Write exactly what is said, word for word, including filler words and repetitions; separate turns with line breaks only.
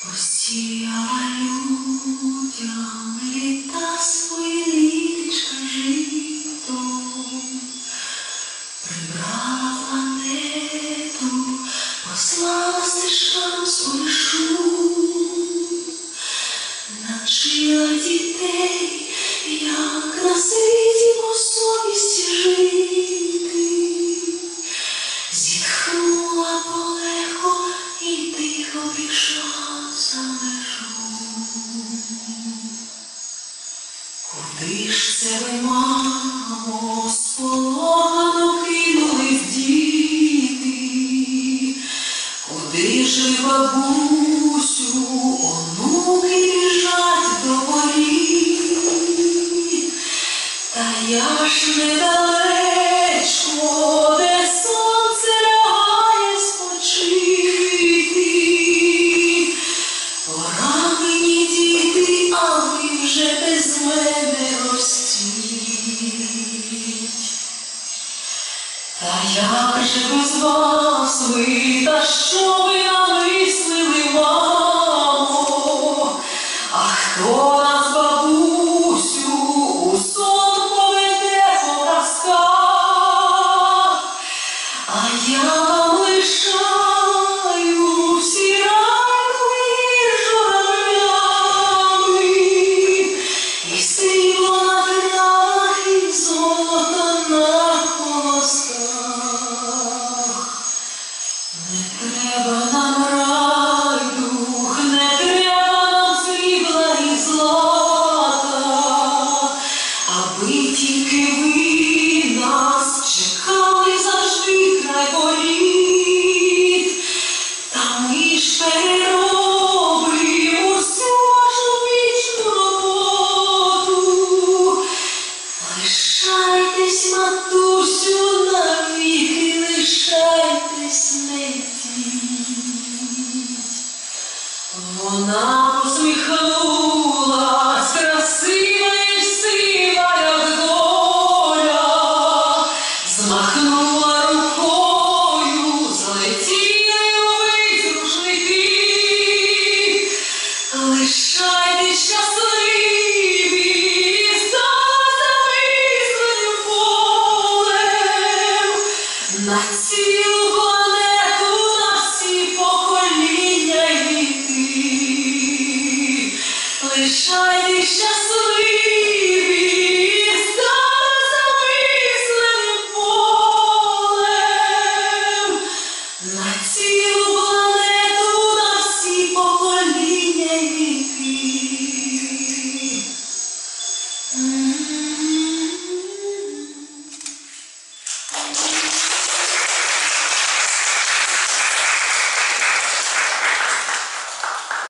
Посіяла людям літа свої літочка житом, прибрала планету, послала стежкам свою шум, навчила дітей, як на світі по совісті жити, зітхнула полегко і тихо пішла за межу. Куди ж це ви, мамо, сполохано кинулись діти? Куди ж ви, бабусю, онуки біжать до воріт? Та я ж недалечко, де сонце лягає спочити. Пора мені, діти, а ви вже без мене ростіть. Та як же без вас ви, та що ви намислили, мамо? А хто нас, бабусю, у сон поведе по казках? А я вам лишаю всі ранки журавлями, і срібло на травах, і золото на колосках. Не треба нам райдух, не треба нам срібла і злата, аби тільки ви нас чекали завжди край воріт. Та ми ж переробимо всю вашу вічну роботу. Лишайтесь, матусю, навіки, лишайтесь, не йдіть. Вона посміхнулась, красива і сива, як доля, змахнула рукою, злетіли увесь рушники. Лишайтесь щасливі, за замисленим полем, на цілу планету, на всі покоління й віки. Лишайтесь щасливі, за замисленим полем, на цілу планету, на всі покоління й віки.